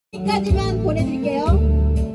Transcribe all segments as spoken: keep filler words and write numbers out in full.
여기까지만 보내드릴게요.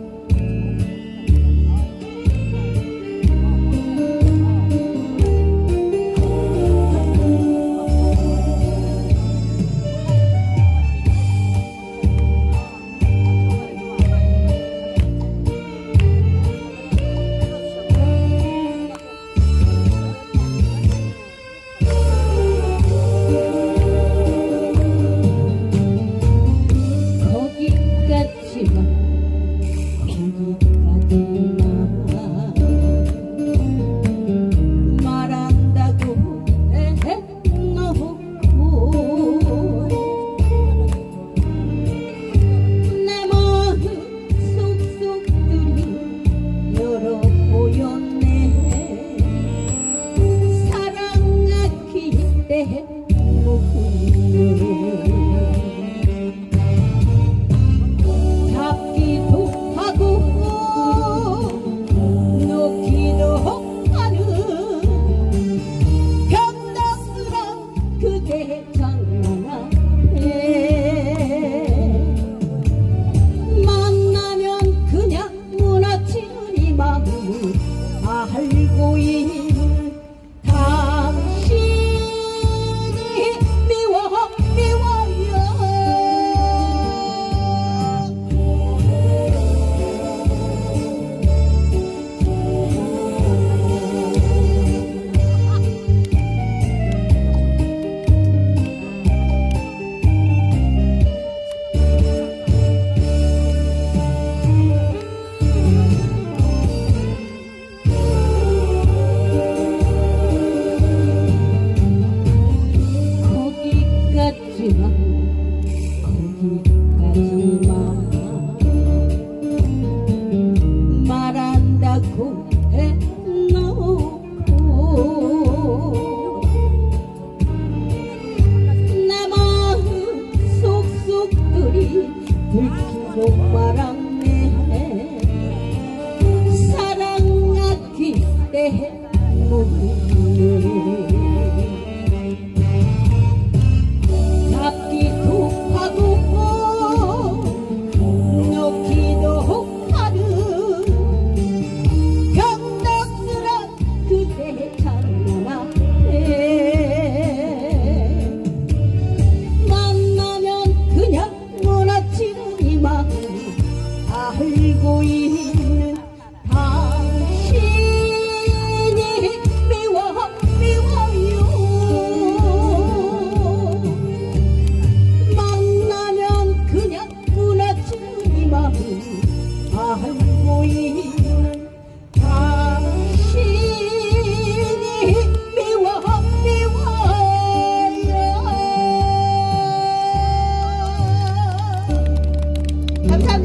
잡기도 하고 놓기도 하는 변덕스런 그대 장난 앞에 만나면 그냥 무너지는 이 마음을 알고 있는 당신 거기까지만 말한다고 해놓고 내 마음 속속들이 들키고 말았네. 사랑하기 때문에 잡기도 하고 놓기도 하는 변덕스런 그대 장난 앞에 만나면 그냥 무너지는 이 마음 알고 있는 당신이 미워 미워요. 만나면 그냥 무너지는 이 마음 알고 있는 당신이 미워 미워요. 감사합니다.